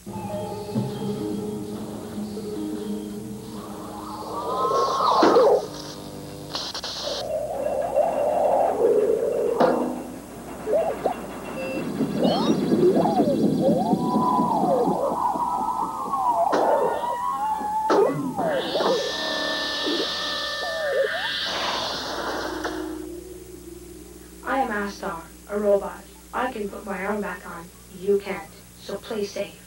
I am Astar, a robot. I can put my arm back on. You can't. So play safe.